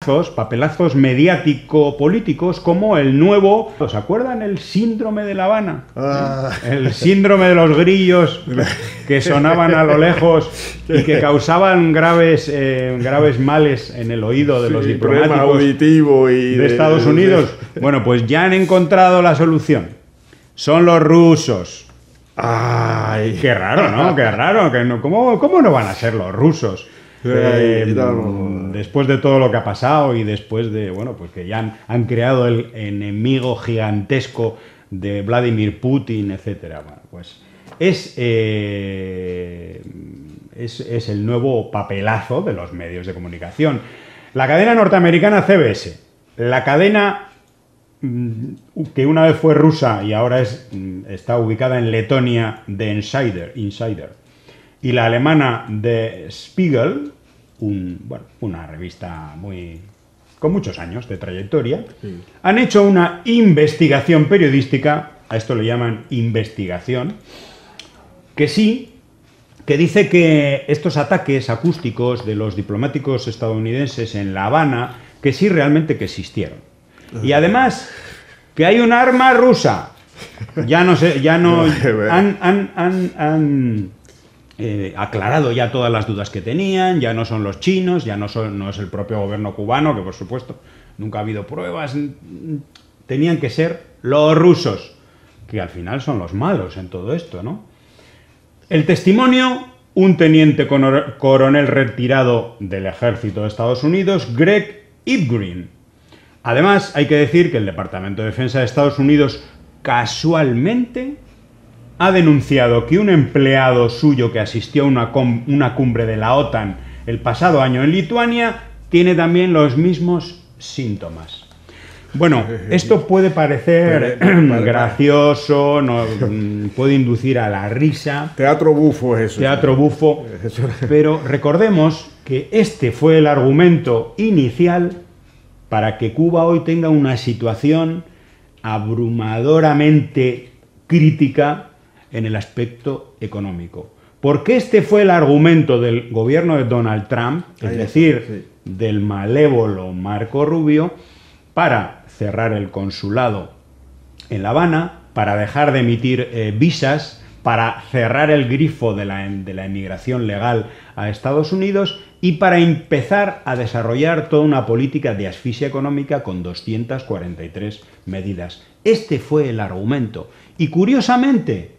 papelazos mediático-políticos como el nuevo... ¿Os acuerdan el síndrome de La Habana? El síndrome de los grillos que sonaban a lo lejos y que causaban graves males en el oído de los diplomáticos auditivo de Estados Unidos. Bueno, pues ya han encontrado la solución. Son los rusos. ¡Ay! Qué raro, ¿no? Qué raro. Que no, ¿cómo no van a ser los rusos? Después de todo lo que ha pasado y después de, bueno, pues que ya han creado el enemigo gigantesco de Vladimir Putin, etcétera. Bueno, pues es el nuevo papelazo de los medios de comunicación. La cadena norteamericana CBS, la cadena que una vez fue rusa y ahora está ubicada en Letonia, de Insider, y la alemana de Spiegel, una revista con muchos años de trayectoria, sí, han hecho una investigación periodística, a esto le llaman investigación, que dice que estos ataques acústicos de los diplomáticos estadounidenses en La Habana, que sí realmente que existieron. Y además, que hay un arma rusa. Han aclarado ya todas las dudas que tenían, ya no son los chinos, no es el propio gobierno cubano, que por supuesto nunca ha habido pruebas, tenían que ser los rusos, que al final son los malos en todo esto, ¿no? El testimonio, un teniente coronel retirado del ejército de Estados Unidos, Greg Ipgrim. Además, hay que decir que el Departamento de Defensa de Estados Unidos casualmente ha denunciado que un empleado suyo que asistió a una cumbre de la OTAN el pasado año en Lituania tiene también los mismos síntomas. Bueno, esto puede parecer gracioso, puede inducir a la risa. Teatro bufo es eso. Teatro bufo. Pero recordemos que este fue el argumento inicial para que Cuba hoy tenga una situación abrumadoramente crítica en el aspecto económico. Porque este fue el argumento del gobierno de Donald Trump, es decir, del malévolo Marco Rubio, para cerrar el consulado en La Habana, para dejar de emitir visas, para cerrar el grifo de la inmigración legal a Estados Unidos y para empezar a desarrollar toda una política de asfixia económica con 243 medidas. Este fue el argumento. Y curiosamente,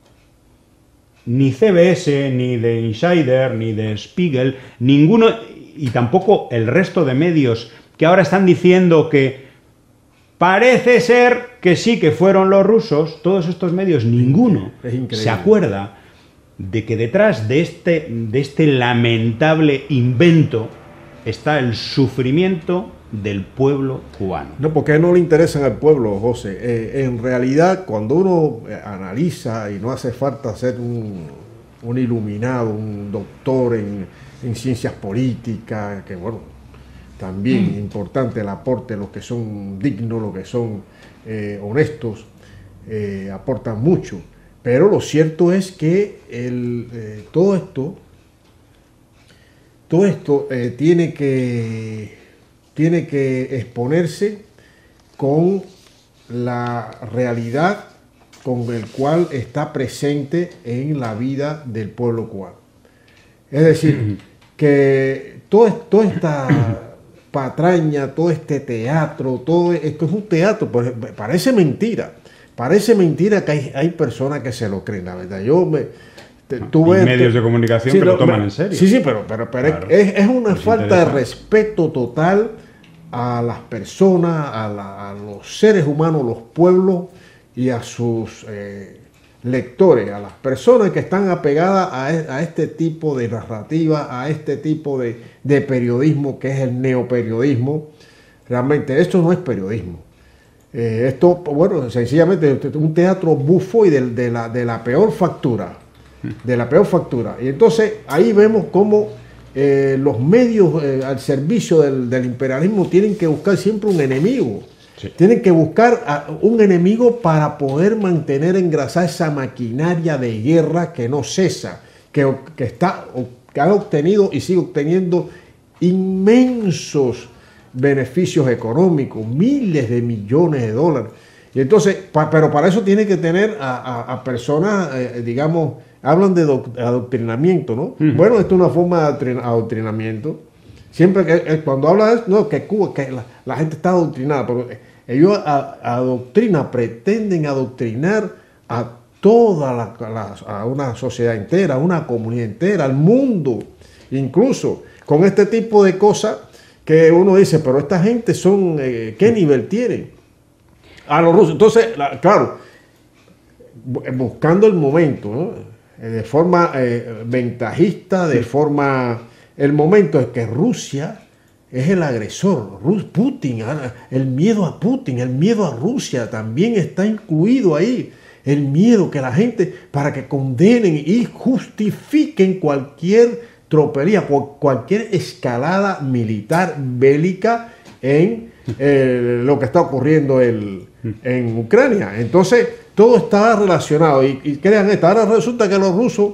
ni CBS, ni de Insider, ni de Spiegel, ninguno, y tampoco el resto de medios que ahora están diciendo que parece ser que sí que fueron los rusos, todos estos medios, ninguno se acuerda de que detrás de este lamentable invento está el sufrimiento del pueblo cubano. No, porque no le interesan al pueblo, José. En realidad, cuando uno analiza, y no hace falta ser un iluminado, un doctor en ciencias políticas, que bueno, también importante el aporte, los que son dignos, los que son honestos, aportan mucho. Pero lo cierto es que todo esto tiene que exponerse con la realidad con el cual está presente en la vida del pueblo cubano. Es decir, que toda esta patraña, todo este teatro, todo esto es un teatro, pues parece mentira. Parece mentira que hay personas que se lo creen, la verdad. Medios de comunicación que lo toman en serio. Sí, pero claro, es una falta de respeto total a las personas, a los seres humanos, los pueblos y a sus lectores, a las personas que están apegadas a este tipo de narrativa, a este tipo de periodismo que es el neoperiodismo. Realmente esto no es periodismo. Esto, bueno, sencillamente un teatro bufo y de la peor factura. De la peor factura. Y entonces ahí vemos cómo los medios al servicio del imperialismo tienen que buscar siempre un enemigo. Sí. Tienen que buscar un enemigo para poder mantener engrasada esa maquinaria de guerra que no cesa, que ha obtenido y sigue obteniendo inmensos beneficios económicos, miles de millones de dólares. Y entonces, pero para eso tiene que tener a personas, digamos, hablan de adoctrinamiento, ¿no? Bueno, esto es una forma de adoctrinamiento. Siempre que cuando habla de eso, no, que Cuba, que la gente está adoctrinada, pero ellos pretenden adoctrinar a toda a una sociedad entera, a una comunidad entera, al mundo, incluso con este tipo de cosas que uno dice, pero esta gente son, ¿qué nivel tienen? A los rusos. Entonces, claro, buscando el momento, ¿no? De forma ventajista, de forma... El momento es que Rusia es el agresor. Putin, el miedo a Putin, el miedo a Rusia también está incluido ahí. El miedo que la gente, para que condenen y justifiquen cualquier tropelía, cualquier escalada militar bélica en lo que está ocurriendo en Ucrania. Entonces, todo está relacionado. Y crean esto. Ahora resulta que los rusos,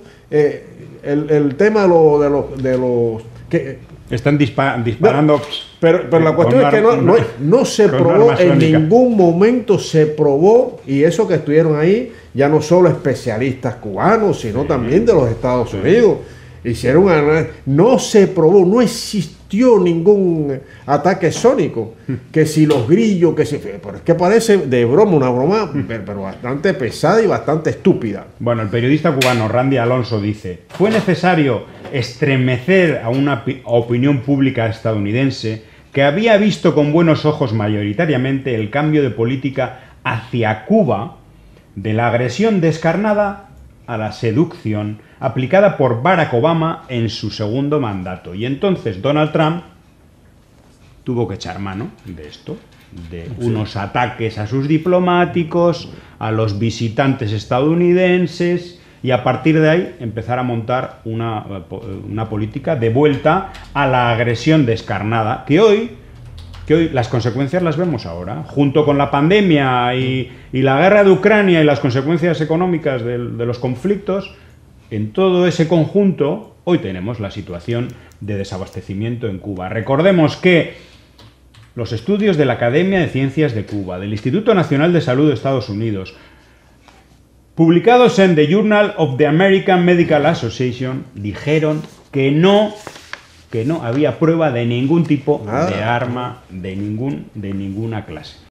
el tema de los que están disparando. Pero la cuestión es que no se probó, en ningún momento se probó, y eso que estuvieron ahí, ya no solo especialistas cubanos, sino también de los Estados Unidos. Hicieron no se probó, no existió ningún ataque sónico. Que si los grillos, pero es que parece de broma, una broma, pero bastante pesada y bastante estúpida. Bueno, el periodista cubano Randy Alonso dice: fue necesario estremecer a una opinión pública estadounidense que había visto con buenos ojos mayoritariamente el cambio de política hacia Cuba, de la agresión descarnada a la seducción aplicada por Barack Obama en su segundo mandato. Y entonces Donald Trump tuvo que echar mano de esto, de unos ataques a sus diplomáticos, a los visitantes estadounidenses, y a partir de ahí empezar a montar una política de vuelta a la agresión descarnada, que hoy las consecuencias las vemos ahora, junto con la pandemia y la guerra de Ucrania y las consecuencias económicas de los conflictos. En todo ese conjunto, hoy tenemos la situación de desabastecimiento en Cuba. Recordemos que los estudios de la Academia de Ciencias de Cuba, del Instituto Nacional de Salud de Estados Unidos, publicados en The Journal of the American Medical Association, dijeron que no había prueba de ningún tipo de arma, de ninguna clase.